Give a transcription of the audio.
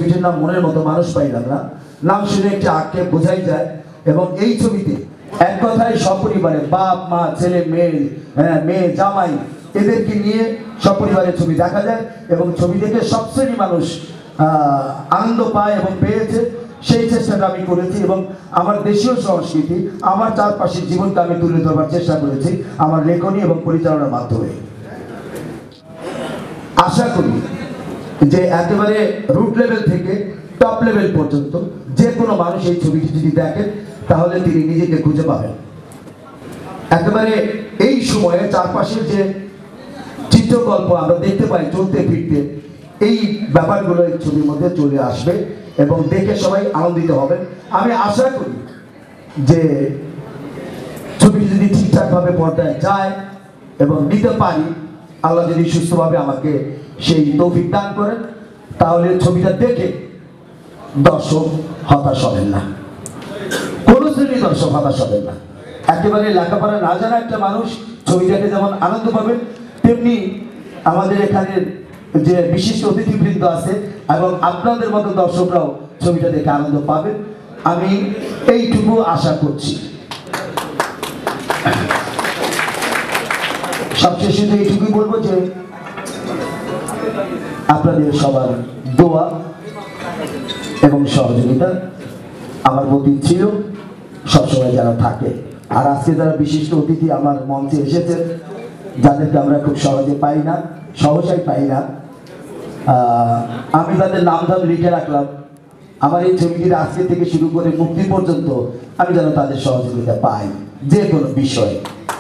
ছবিটির নাম মনের মতো মানুষ পাইলাম না। নাম শুনে একটি আক্ষেপ বোঝাই যায়। এবং এই ছবিতে এক কথায় সপরিবারে বাপ মা ছেলে মেয়ে জামাই এদেরকে নিয়ে সপরিবারের ছবি দেখা যায় এবং ছবি দেখে সব শ্রেণী মানুষ আনন্দ পায় এবং পেয়েছে। সেই চেষ্টাটা আমি করেছি এবং আমার দেশীয় সংস্কৃতি আমার চারপাশের জীবনকে আমি তুলে ধরবার চেষ্টা করেছি আমার লেখনী এবং পরিচালনার মাধ্যমে। আশা করি যে একেবারে রুট লেভেল থেকে টপ লেভেল পর্যন্ত যে কোনো মানুষ এই ছবিটি যদি দেখেন তাহলে তিনি নিজেকে খুঁজে পাবেন। একেবারে এই সময়ে চারপাশের যে চিত্রকল্প আমরা দেখতে পাই চলতে ফিরতে, এই ব্যাপারগুলো এই ছবির মধ্যে চলে আসবে এবং দেখে সবাই আনন্দিত হবেন। আমি আশা করি যে ছবিটি যদি ঠিকঠাকভাবে পর্দায় যায় এবং নিতে পারি, আল্লাহ যদি সুস্থভাবে আমাকে সেই তৌফিক দান করেন, তাহলে ছবিটা দেখে দর্শক হতাশ হবেন না, কোন শ্রেণীর দর্শক হতাশ হবেন না। একেবারে লেখাপড়া না জানা একটা মানুষ ছবি দেখে যেমন আনন্দ পাবেন, তেমনি আমাদের এখানে যে বিশিষ্ট অতিথিবৃন্দ আছে এবং আপনাদের মতো দর্শকরাও ছবিটা দেখে আনন্দ পাবেন, আমি এইটুকু আশা করছি। সবশেষে এইটুকুই বলবো যে আপনাদের সবার দোয়া এবং সহযোগিতা আমার প্রতি ছিল সবসময় যারা থাকে। আর আজকে যারা বিশিষ্ট অতিথি আমার মঞ্চে এসেছেন, যাদেরকে আমরা খুব সহজে পাই না, সহসাই পাই না, আমি তাদের নাম ধাম লিখে রাখলাম। আমার এই ছবিটির আজকে থেকে শুরু করে মুক্তি পর্যন্ত আমি যেন তাদের সহযোগিতা পাই যে কোনো বিষয়ে।